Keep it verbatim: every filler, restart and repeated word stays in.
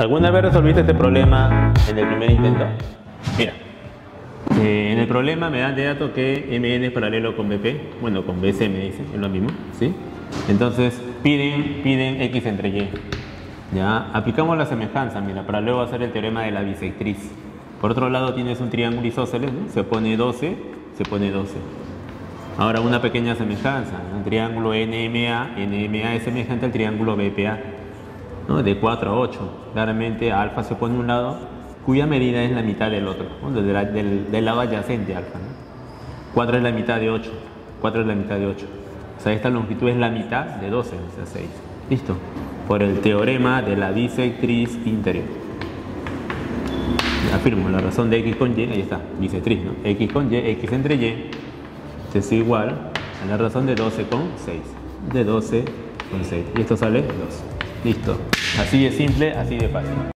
¿Alguna vez resolviste este problema en el primer intento? Mira, eh, en el problema me dan de dato que M N es paralelo con B P, bueno, con B C me dicen, es lo mismo, ¿sí? Entonces piden, piden X entre Y. Ya, aplicamos la semejanza, mira, para luego hacer el teorema de la bisectriz. Por otro lado tienes un triángulo isósceles, ¿no? Se pone doce, se pone doce. Ahora una pequeña semejanza, un triángulo N M A, N M A es semejante al triángulo B P A, ¿no? De cuatro a ocho. Claramente alfa se pone a un lado, cuya medida es la mitad del otro, ¿no? Desde la, del, del lado adyacente a alfa, ¿no? cuatro es la mitad de ocho, cuatro es la mitad de ocho. O sea, esta longitud es la mitad de doce, o sea, seis. ¿Listo? Por el teorema de la bisectriz interior. Afirmo la razón de X con Y, ahí está, bisectriz, ¿no? X con Y, X entre Y, es igual a la razón de doce con seis. De doce con seis. Y esto sale dos. Listo. Así de simple, así de fácil.